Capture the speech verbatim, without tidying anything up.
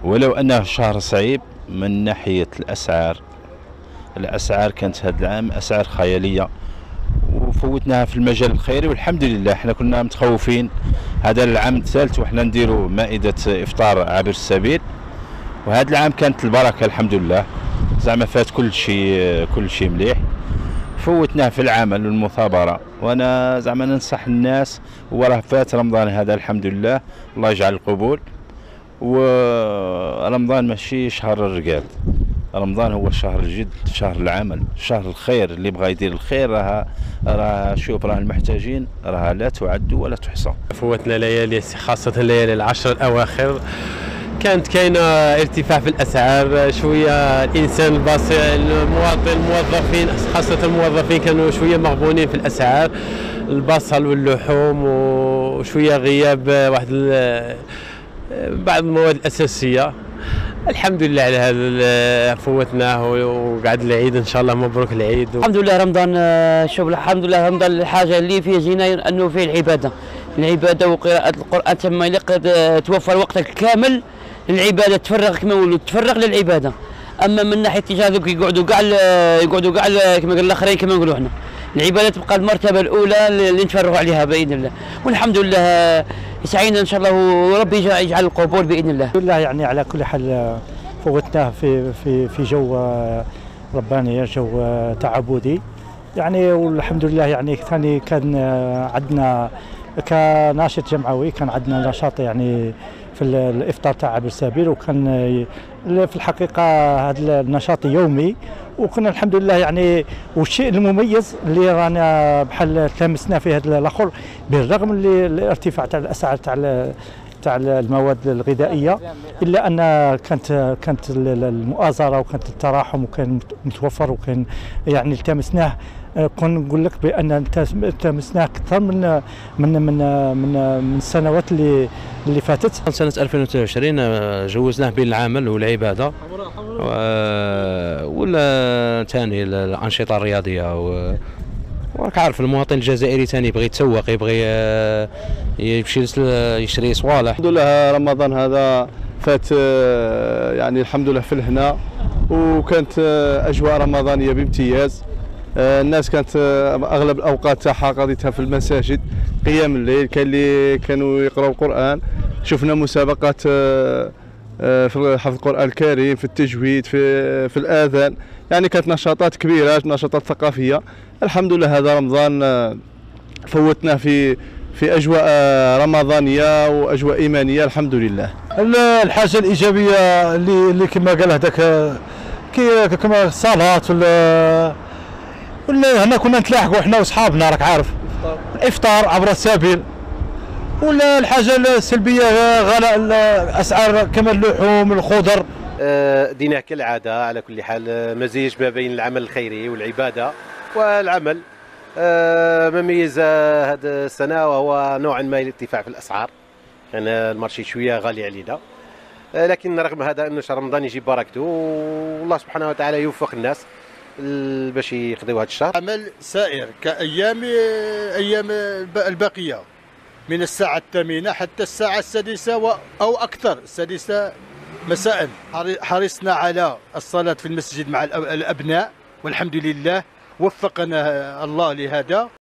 ولو أنه شهر صعيب من ناحية الأسعار. الأسعار كانت هذا العام أسعار خيالية، وفوتناها في المجال الخيري، والحمد لله. احنا كنا متخوفين هذا العام الثالث وحنا نديروا مائدة إفطار عبر السبيل، وهذا العام كانت البركة الحمد لله. زعما فات كل شيء كل شيء مليح، فوتناه في العمل والمثابرة. وانا زعما ننصح الناس، وراه فات رمضان هذا الحمد لله، الله يجعل القبول. ورمضان ماشي شهر الرقاد، رمضان هو شهر الجد، شهر العمل، شهر الخير. اللي بغى يدير الخير راه راه شوف، راه المحتاجين راه لا تعد ولا تحصى. فوتنا ليالي، خاصة ليالي العشر الأواخر، كانت كاينه ارتفاع في الاسعار شويه. الانسان البسيط المواطن الموظفين، خاصه الموظفين، كانوا شويه مغبونين في الاسعار، البصل واللحوم، وشويه غياب واحد بعض المواد الاساسيه. الحمد لله على هذا، فوتناه وقعد العيد ان شاء الله. مبروك العيد. الحمد لله رمضان. شوف الحمد لله رمضان، الحاجه اللي فيه زينه انه فيه العباده، العباده وقراءه القران تما يلقى توفر وقتك كامل للعباده، تفرغ كما نقولوا تفرغ للعباده. اما من ناحيه تجاذب يقعدوا كاع يقعدوا كاع كما قال الاخرين كما نقولوا احنا، العباده تبقى المرتبه الاولى اللي نتفرغوا عليها باذن الله. والحمد لله يسعينا ان شاء الله، وربي يجعل القبول باذن الله. الحمد لله. يعني على كل حال فوتناه في في في جو رباني، جو تعبدي يعني. والحمد لله يعني ثاني كان عندنا كناشط جمعوي، كان عندنا نشاط يعني في الافطار تاع عبر السبيل، وكان في الحقيقه هذا النشاط يومي. وكنا الحمد لله يعني، والشيء المميز اللي رانا بحال تلمسنا في هذا الاخر، بالرغم من الارتفاع تاع الاسعار تاع تاع المواد الغذائيه، الا ان كانت كانت المؤازره وكانت التراحم، وكان متوفر، وكان يعني التمسناه. كون نقول لك بان التمسناه اكثر من من من من من السنوات اللي اللي فاتت. سنه ألفين وثلاثة وعشرين جوزناه بين العمل والعباده، ولا ثاني الانشطه الرياضيه. وراك عارف المواطن الجزائري ثاني يبغي يتسوق، يبغي يمشي يشري صوالح. الحمد لله رمضان هذا فات يعني الحمد لله في الهنا، وكانت اجواء رمضانيه بامتياز. الناس كانت اغلب الاوقات تاعها قضيتها في المساجد، قيام الليل، كان اللي كانوا يقراوا القران. شفنا مسابقات في حفظ القران الكريم، في التجويد، في في الاذان، يعني كانت نشاطات كبيره، نشاطات ثقافيه. الحمد لله هذا رمضان فوتناه في في اجواء رمضانيه واجواء ايمانيه الحمد لله. الحاجه الايجابيه اللي اللي كما قال هذاك كي كما الصلاه ولا ولا هنا كنا نتلاحقوا احنا واصحابنا، راك عارف، الافطار عبر السبيل. ولا الحاجه السلبيه غلاء الاسعار كما اللحوم الخضر. ديناه كالعاده على كل حال، مزيج ما بين العمل الخيري والعباده والعمل. ما ميز هذه السنه وهو نوعا ما الارتفاع في الاسعار، يعني المارشي شويه غالي علينا، لكن رغم هذا انه شهر رمضان يجيب بركته، والله سبحانه وتعالى يوفق الناس باش يقضيوا هذا الشهر. عمل سائر كايام ايام الباقيه، من الساعه الثامنه حتى الساعه السادسه او اكثر، السادسه مساء. حرصنا على الصلاه في المسجد مع الابناء، والحمد لله وفقنا الله لهذا.